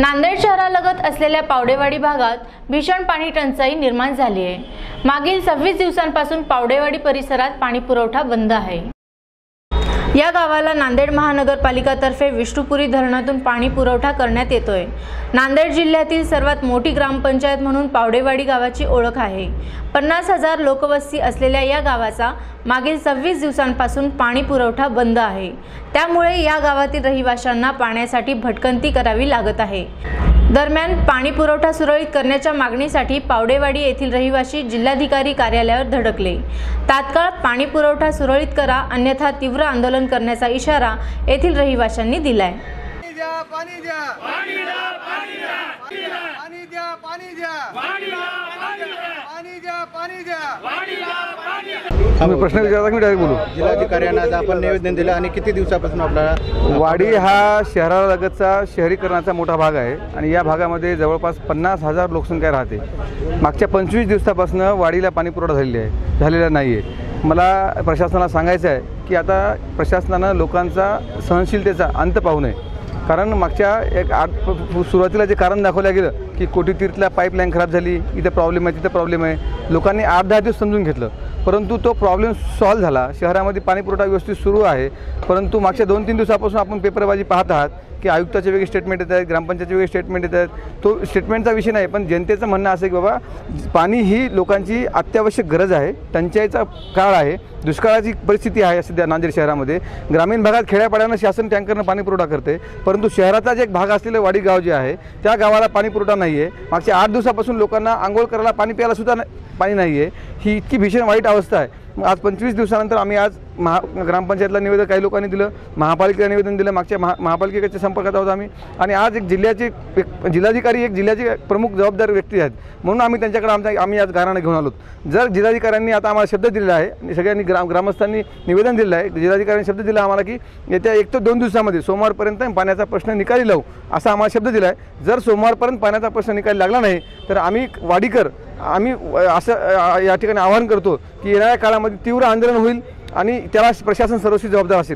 नांदेड शहरालगत असलेल्या पावडेवाडी भागात भीषण पाणी टंचाई निर्माण झाली आहे। मागील 26 दिवसांपासून पावडेवाडी परिसरात पाणी पुरवठा बंद आहे। या गावाला नांदेड महानगरपालिकातर्फे विष्णुपुरी धरणातून पाणी पुरवठा करण्यात येतोय। नांदेड जिल्ह्यातील सर्वात मोठी ग्रामपंचायत म्हणून पावडेवाडी गावाची ओळख आहे। 50,000 लोकवस्ती असलेल्या या गावाचा मागील 26 दिवसांपासून पाणी पुरवठा बंद आहे। त्यामुळे या गावातील रहिवाशांना पाण्यासाठी भटकंती करावी लागत आहे। दरम्यान पाणी पुरवठा सुरळीत करण्याच्या मागणीसाठी पावडेवाडी येथील रहिवासी जिल्हाधिकारी कार्यालयावर धडकले। तात्काळ पाणी पुरवठा सुरळीत करा, अन्यथा तीव्र आंदोलन करण्याचा इशारा येथील रहिवाशांनी दिलाय। आम्ही प्रश्न विचारता की डायरेक्ट बोलू? जिल्हाधिकाऱ्यांना आपण निवेदन दिलं आणि किती दिवसापासून आपल्याला वाडी हा शहरालगतचा शहरीकरणाचा मोठा भाग आहे आणि या भागामध्ये जवळपास 50,000 लोकसंख्या राहते। मागच्या 25 दिवसापासून वाडीला पाणी पुरवठा झालेला नाही आहे। मला प्रशासनाला सांगायचं आहे की आता प्रशासनानं लोकांचा सहनशीलतेचा अंत पाहू नये। कारण मागच्या सुरुवातीला जे कारण दाखवलं गेलं की कोटीतीर्थला पाईपलाईन खराब झाली, इथं प्रॉब्लेम आहे, तिथं प्रॉब्लेम आहे, लोकांनी 8-10 दिवस समजून घेतलं, परंतु तो प्रॉब्लेम सॉल्व्ह झाला। शहरामध्ये पाणी पुरवठा व्यवस्थित सुरू आहे, परंतु मागच्या 2-3 दिवसापासून आपण पेपरबाजी पाहत आहात की आयुक्ताचे वेगळे स्टेटमेंट येत आहेत, ग्रामपंचायतचे वेगळे स्टेटमेंट येत आहेत। तो स्टेटमेंटचा विषय नाही, पण जनतेचं म्हणणं असं की बाबा पाणी ही लोकांची अत्यावश्यक गरज आहे। टंचाईचा काळ आहे, दुष्काळाची परिस्थिती आहे सध्या नांदेड शहरामध्ये। ग्रामीण भागात खेड्यापाड्यांना शासन टँकरनं पाणी पुरवठा करते, परंतु शहराचा जे एक भाग असलेलं वाडी गाव जे आहे त्या गावाला पाणी पुरवठा नाही आहे। मागच्या 8 दिवसापासून लोकांना आंघोळ करायला पाणी प्यायला सुद्धा पाणी नाही आहे। ही इतकी भीषण वाईट अवस्था आहे। आज 25 दिवसानंतर आम्ही आज ग्रामपंचायतला निवेदन काही लोकांनी दिलं, महापालिकेला निवेदन दिलं, मागच्या महापालिकेच्या संपर्कात आहोत आम्ही। आणि आज एक जिल्हाधिकारी एक जिल्ह्याचे प्रमुख जबाबदार व्यक्ती आहेत, म्हणून आम्ही त्यांच्याकडे आम्ही आज गाऱ्हाणे घेऊन आलो। जर जिल्हाधिकाऱ्यांनी आता आम्हाला शब्द दिलेला आहे आणि सगळ्यांनी ग्रामस्थांनी निवेदन दिलेलं आहे, जिल्हाधिकाऱ्यांनी शब्द दिला आम्हाला की येत्या 1 ते 2 दिवसामध्ये सोमवारपर्यंत पाण्याचा प्रश्न निकाली लावू, असा आम्हाला शब्द दिला आहे। जर सोमवारपर्यंत पाण्याचा प्रश्न निकाली लागला नाही तर आम्ही वाडीकर असं या ठिकाणी आवाहन करतो की येणाऱ्या काळामध्ये तीव्र आंदोलन होईल आणि त्याला प्रशासन सर्वस्वी जबाबदार असेल।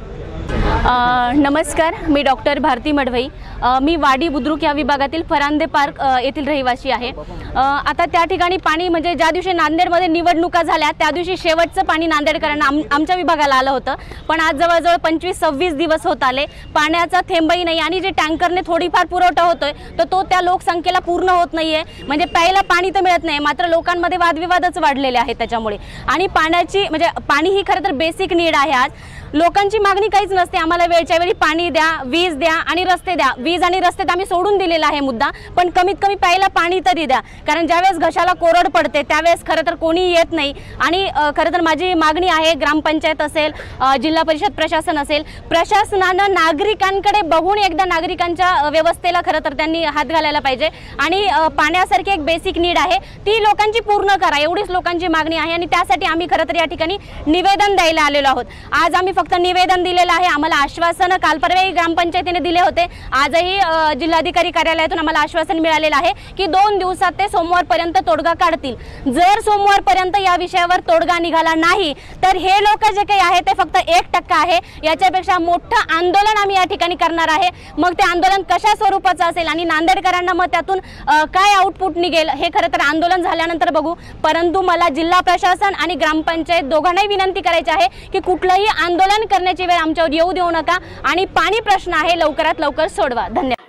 नमस्कार, मी डॉक्टर भारती मडवई। मी वाडी बुद्रुक या विभागातील फरांदे पार्क येथील रहिवासी आहे। आता त्या ठिकाणी पाणी म्हणजे ज्या दिवशी नांदेडमध्ये निवडणुका झाल्या त्या दिवशी शेवटचं पाणी नांदेडकरांना आमच्या विभागाला आलं होतं, पण आज जवळजवळ 25-26 दिवस होत आले, पाण्याचा थेंबही नाही आणि जे टँकरने थोडीफार पुरवठा होतोय तर तो त्या लोकसंख्येला पूर्ण होत नाहीये। म्हणजे प्यायला पाणी तर मिळत नाही, मात्र लोकांमध्ये वादविवादच वाढलेले आहेत त्याच्यामुळे। आणि पाण्याची म्हणजे पाणी ही खरं तर बेसिक नीड आहे। आज लोकांची मागणी काहीच नसते, आम्हाला वेळच्या वेळी पाणी द्या, वीज द्या आणि रस्ते द्या। वीज आणि रस्ते तर आम्ही सोडून दिलेला आहे मुद्दा, पण कमीत कमी प्यायला पाणी तरी द्या। कारण ज्यावेळेस घशाला कोरड पडते त्यावेळेस खरं तर कोणी येत नाही। आणि खरं तर माझी मागणी आहे, ग्रामपंचायत असेल, जिल्हा परिषद प्रशासन असेल, प्रशासनानं नागरिकांकडे बघून एकदा नागरिकांच्या व्यवस्थेला खरं तर त्यांनी हात घालायला पाहिजे। आणि पाण्यासारखी एक बेसिक नीड आहे ती लोकांची पूर्ण करा, एवढीच लोकांची मागणी आहे। आणि त्यासाठी आम्ही खरं तर या ठिकाणी निवेदन द्यायला आलेलो आहोत। आज आम्ही फक्त निवेदन दिलेलं आहे। आम्हाला आश्वासन काल परवाही ग्रामपंचायतीने दिले होते, आजही जिल्हाधिकारी कार्यालयातून आम्हाला आश्वासन मिळालेलं आहे की 2 दिवसात ते सोमवारपर्यंत तोडगा काढतील। जर सोमवारपर्यंत या विषयावर तोडगा निघाला नाही तर हे लोक जे काही आहे ते फक्त 1% आहे, याच्यापेक्षा मोठं आंदोलन आम्ही या ठिकाणी करणार आहे। मग ते आंदोलन कशा स्वरूपाचं असेल आणि नांदेडकरांना मग त्यातून काय आउटपुट निघेल हे खरं तर आंदोलन झाल्यानंतर बघू। परंतु मला जिल्हा प्रशासन आणि ग्रामपंचायत दोघांनाही विनंती करायची आहे की कुठलंही आंदोलन करण्याची वेळ आमच्यावर येऊ देऊ नका आणि पाणी प्रश्न आहे लवकरात लवकर सोडवा। धन्यवाद।